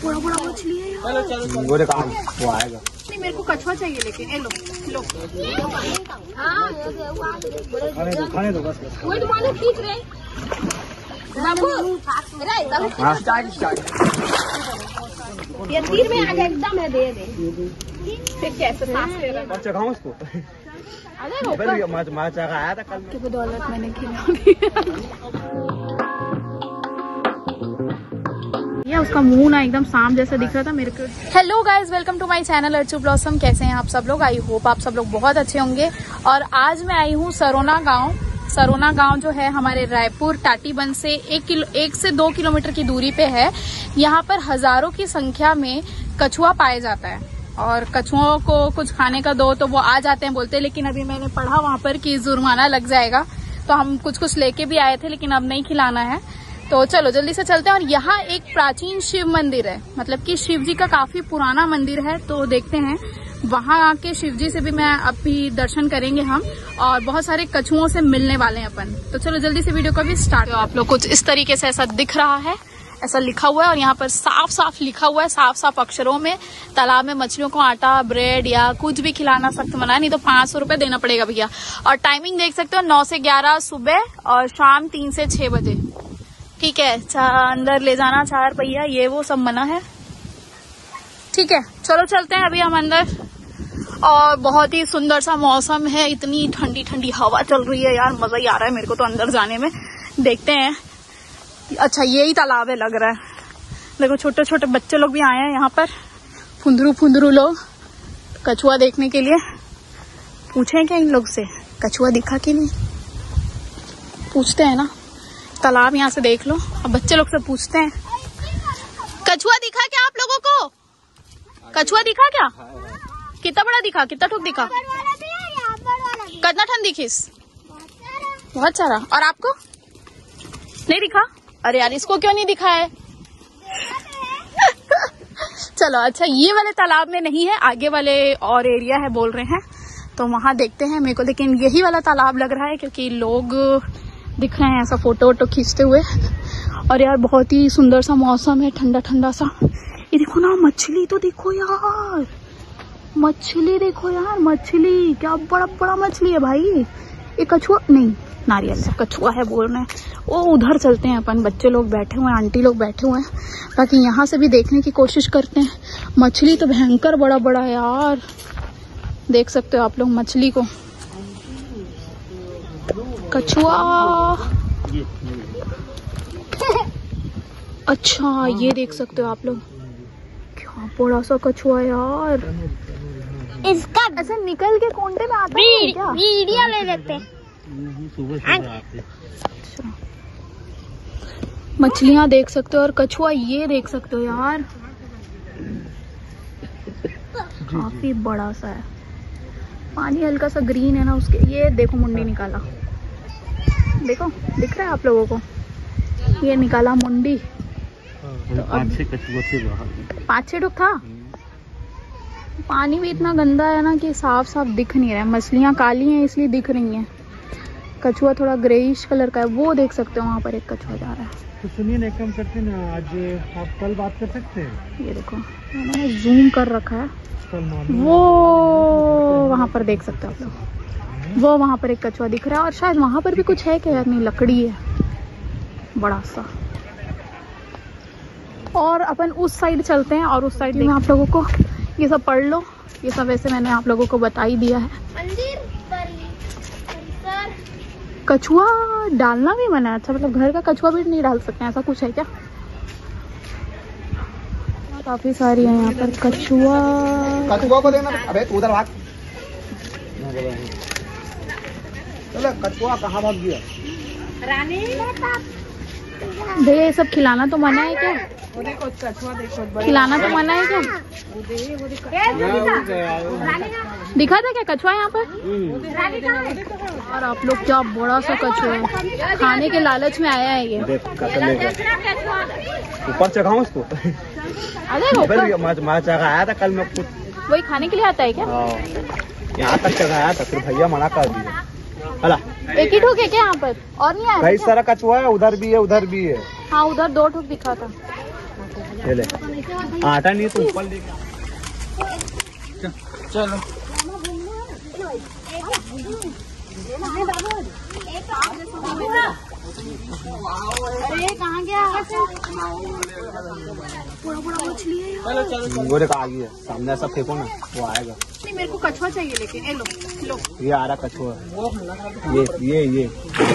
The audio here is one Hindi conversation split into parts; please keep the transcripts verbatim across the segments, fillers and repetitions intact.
बड़ा बड़ा मछली है यार। वो देखा वो आएगा। नहीं मेरे को कछुआ चाहिए लेकिन ए लो लो। खाने दो खाने दो बस। वही तो पानी खींच रहे बाबू। हाँ स्टार्ट स्टार्ट। ये तीर में आगे एकदम है दे दे। फिर कैसे सांस ले रहा है? और चखाऊं उसको। अरे वो माच माच आया था कल। की बदौलत मैंने खिला दिया। ये उसका मुंह ना एकदम सांप जैसा दिख रहा था मेरे को। Hello guys, welcome to my channel Archu blossom. कैसे हैं आप सब लोग? आई होप आप सब लोग बहुत अच्छे होंगे। और आज मैं आई हूँ सरोना गांव। सरोना गांव जो है हमारे रायपुर टाटीबंध से एक किलो एक से दो किलोमीटर की दूरी पे है। यहाँ पर हजारों की संख्या में कछुआ पाया जाता है और कछुओं को कुछ खाने का दो तो वो आ जाते हैं बोलते हैं। लेकिन अभी मैंने पढ़ा वहाँ पर कि जुर्माना लग जाएगा, तो हम कुछ कुछ लेके भी आए थे लेकिन अब नहीं खिलाना है। तो चलो जल्दी से चलते हैं। और यहाँ एक प्राचीन शिव मंदिर है, मतलब कि शिव जी का काफी पुराना मंदिर है। तो देखते हैं वहां आके शिव जी से भी मैं अभी दर्शन करेंगे हम, और बहुत सारे कछुओं से मिलने वाले हैं अपन। तो चलो जल्दी से वीडियो को भी स्टार्ट। तो आप लोग कुछ इस तरीके से ऐसा दिख रहा है, ऐसा लिखा हुआ है और यहाँ पर साफ साफ लिखा हुआ है, साफ साफ अक्षरों में, तालाब में मछलियों को आटा ब्रेड या कुछ भी खिलाना सख्त मना, नहीं तो पांच सौ रुपए देना पड़ेगा भैया। और टाइमिंग देख सकते हो नौ से ग्यारह सुबह और शाम तीन से छह बजे। ठीक है, अंदर ले जाना चार पहिया ये वो सब मना है। ठीक है चलो चलते हैं अभी हम अंदर। और बहुत ही सुंदर सा मौसम है, इतनी ठंडी ठंडी हवा चल रही है यार, मजा ही आ रहा है मेरे को तो अंदर जाने में। देखते हैं। अच्छा यही तालाब है लग रहा है। देखो छोटे छोटे बच्चे लोग भी आए हैं यहाँ पर, फुंदरू फुंदरू लोग कछुआ देखने के लिए। पूछें क्या इन लोग से कछुआ दिखा कि नहीं? पूछते हैं ना। तालाब यहाँ से देख लो। अब बच्चे लोग से पूछते हैं कछुआ दिखा क्या आप लोगों को? कछुआ दिखा क्या? कितना बड़ा दिखा? कितना ठोक दिखा? कितना ठंड दिखिस? बहुत सारा। और आपको नहीं दिखा? अरे यार इसको क्यों नहीं दिखा है? चलो अच्छा ये वाले तालाब में नहीं है, आगे वाले और एरिया है बोल रहे हैं, तो वहां देखते हैं मेरे को। लेकिन यही वाला तालाब लग रहा है क्योंकि लोग दिख रहे हैं ऐसा फोटो वोटो खींचते हुए। और यार बहुत ही सुंदर सा मौसम है, ठंडा ठंडा सा। ये देखो ना मछली तो देखो यार, मछली देखो यार, मछली क्या बड़ा बड़ा मछली है भाई। ये कछुआ नहीं, नारियल सा कछुआ है बोल रहे हैं। वो उधर चलते हैं अपन, बच्चे लोग बैठे हुए हैं, आंटी लोग बैठे हुए हैं, ताकि यहाँ से भी देखने की कोशिश करते हैं। मछली तो भयंकर बड़ा बड़ा है यार, देख सकते हो आप लोग मछली को। कछुआ अच्छा ये देख सकते हो आप लोग, क्या बड़ा सा कछुआ यार। इसका ऐसे निकल के कोंडे में आता है क्या? वीडियो ले लेते हैं। मछलियां देख सकते हो और कछुआ ये देख सकते हो यार, काफी बड़ा सा है। पानी हल्का सा ग्रीन है ना उसके। ये देखो मुंडी निकाला, देखो दिख रहा है आप लोगों को? ये निकाला मुंडी। तो पाँच छह कछुआ थे, पाँच छह था। पानी भी इतना गंदा है ना कि साफ साफ दिख नहीं रहा है। मछलियाँ काली हैं इसलिए दिख रही हैं, कछुआ थोड़ा ग्रेइश कलर का है। वो देख सकते हो वहाँ पर एक कछुआ जा रहा है। तो सुनिए ना, एक काम करते हैं ना, आज आप कल बात कर सकते हैं। ये देखो मैंने जूम कर रखा है, वो वहाँ पर देख सकते हो आप लोग, वो वहाँ पर एक कछुआ दिख रहा है। और शायद वहाँ पर भी कुछ है क्या यार? नहीं, लकड़ी है बड़ा सा। और अपन उस साइड चलते हैं और उस साइड में आप लोगों को ये सब पढ़ लो। ये सब वैसे मैंने आप लोगों को बता ही दिया है। कछुआ डालना भी मना है। अच्छा मतलब घर का कछुआ भी नहीं डाल सकते हैं, ऐसा कुछ है क्या? काफी सारी है यहाँ पर कछुआ। कछुआ को देना। अबे तू उधर भाग। चलो कछुआ कहाँ भाग गया? भैया ये सब खिलाना तो मना है क्या? खिलाना तो मना है क्या? दिखा था क्या कछुआ यहाँ पर? और आप लोग क्या बड़ा सा कछुआ है, खाने के लालच में आया है ये। ऊपर चढ़ाऊं उसको? अरे माच आया था कल मैं कुछ, वही खाने के लिए आता है क्या? यहाँ तक चढ़ाया था, फिर भैया मना कर दिया। अला एक ही ठोक है क्या यहाँ पर? और नहीं आया? कई सारा कछुआ है, उधर भी है उधर भी है। हाँ उधर दो ठोक दिखा था। ये ले आटा नहीं तो ऊपर ले चलो। अरे कहाँ गया? पूरा पूरा मछली है। वो देखो आ गई है सामने, ऐसा फेंको ना वो आएगा। नहीं मेरे को कछुआ चाहिए लेकिन। ए लो लो ये आ रहा कछुआ। ये ये ये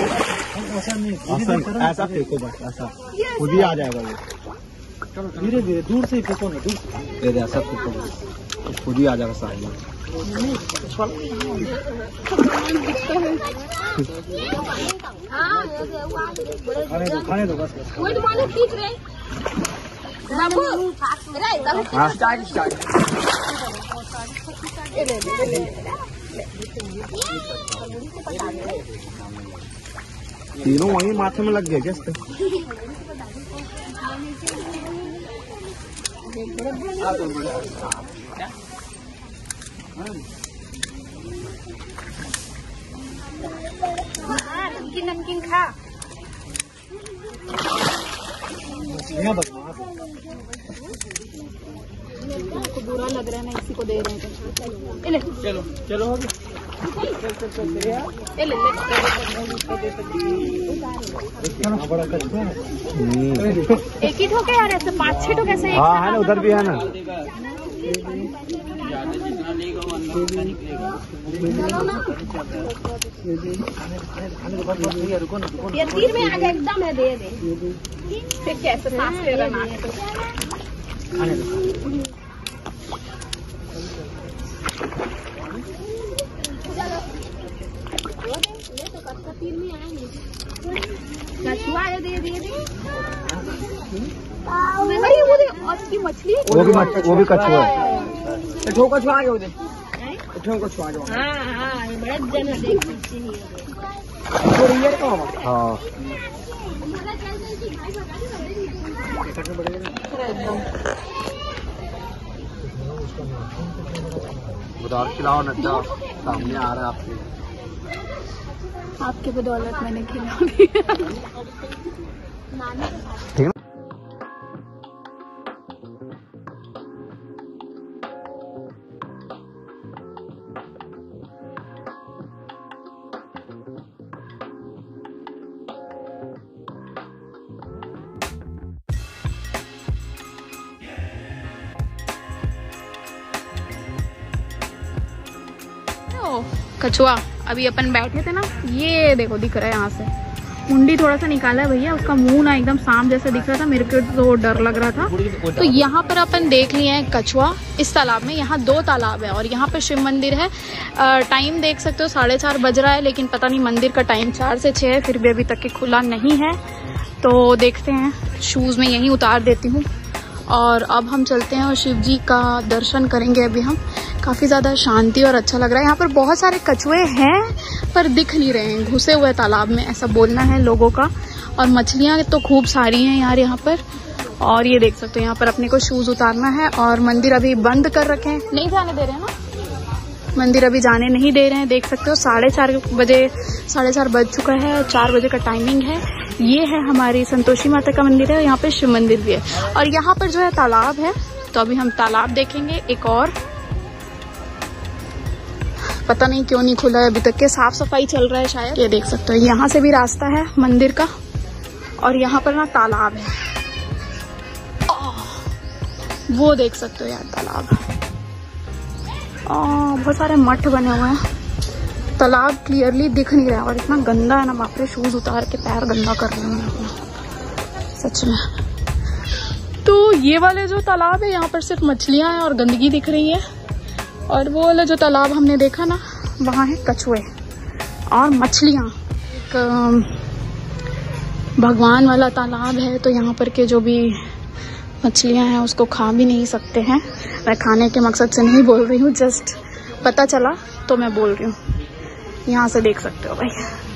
ऐसा फेंको बस, ऐसा खुद ही आ जाएगा वो। धीरे धीरे दूर से फेंको ना, दूर से ऐसा फेंको बस, खुद ही आ जाएगा सामने। खाने दो खाने दो बस। हाँ स्टार्ट स्टार्ट। तीनों वहीं माथे में लग गया क्या इसके? नमकीन नमकीन खा। को बुरा लग रहा है ना, इसी को दे रहे हैं। ले चलो चलो हो गया। बड़ा कछुआ एक ही ठोके यार, ऐसे पाँच छह ठोके ऐसे। हाँ है ना, उधर भी है ना। ये तीर में आ गया एकदम है, दे दे। फिर कैसे सांस ले रहा नाक से। कछुआ है, दे दे दे। अरे वो दे, और की मछली वो भी वो भी कछुआ है। ठो कछुआ आ गया उधर, ठो कछुआ आ गया। हाँ हाँ ये बड़ा जन है, देख सकती है। हाँ उधार खिलाओ ना, जाओ सामने आ रहा है आपके। आपके बदौलत मैंने खिला दिया। ठीक है। कछुआ अभी अपन बैठे थे ना, ये देखो दिख रहा है यहाँ से। मुंडी थोड़ा सा निकाला है भैया, उसका मुंह ना एकदम सांप जैसा दिख रहा था, मेरे को तो डर लग रहा था। तो यहाँ पर अपन देख लिए हैं कछुआ इस तालाब में। यहाँ दो तालाब है और यहाँ पे शिव मंदिर है। टाइम देख सकते हो साढ़े चार बज रहा है, लेकिन पता नहीं मंदिर का टाइम चार से छः है, फिर भी अभी तक के खुला नहीं है। तो देखते हैं, शूज़ में यहीं उतार देती हूँ और अब हम चलते हैं और शिव जी का दर्शन करेंगे। अभी हम काफ़ी ज़्यादा शांति और अच्छा लग रहा है। यहाँ पर बहुत सारे कछुए हैं पर दिख नहीं रहे हैं, घुसे हुए तालाब में, ऐसा बोलना है लोगों का। और मछलियाँ तो खूब सारी हैं यार यहाँ पर। और ये देख सकते हो यहाँ पर अपने को शूज़ उतारना है और मंदिर अभी बंद कर रखे हैं, नहीं जाने दे रहे हैं ना, मंदिर अभी जाने नहीं दे रहे हैं। देख सकते हो साढ़े चार बजे साढ़े चार बज चुका है, चार बजे का टाइमिंग है। ये है हमारी संतोषी माता का मंदिर है, यहाँ पे शिव मंदिर भी है और यहाँ पर जो है तालाब है। तो अभी हम तालाब देखेंगे एक और, पता नहीं क्यों नहीं खुला है अभी तक के, साफ सफाई चल रहा है शायद। ये देख सकते हो यहाँ से भी रास्ता है मंदिर का और यहाँ पर ना तालाब है, वो देख सकते हो यार तालाब। बहुत सारे मठ बने हुए हैं, तालाब क्लियरली दिख नहीं रहा और इतना गंदा है ना, बाप रे, शूज उतार के पैर गंदा कर रहे हैं अपना सच में। तो ये वाले जो तालाब है यहाँ पर सिर्फ मछलियाँ हैं और गंदगी दिख रही है, और वो वाला जो तालाब हमने देखा ना वहाँ है कछुए और मछलियाँ। एक भगवान वाला तालाब है, तो यहाँ पर के जो भी मछलियाँ हैं उसको खा भी नहीं सकते हैं। मैं खाने के मकसद से नहीं बोल रही हूँ, जस्ट पता चला तो मैं बोल रही हूँ। यहाँ से देख सकते हो भाई।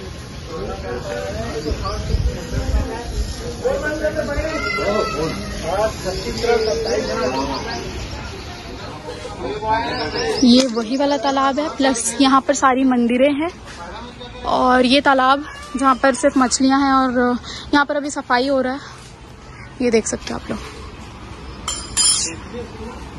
ये वही वाला तालाब है, प्लस यहाँ पर सारी मंदिरें हैं और ये तालाब जहाँ पर सिर्फ मछलियाँ हैं और यहाँ पर अभी सफाई हो रहा है। ये देख सकते हो आप लोग। गाइस।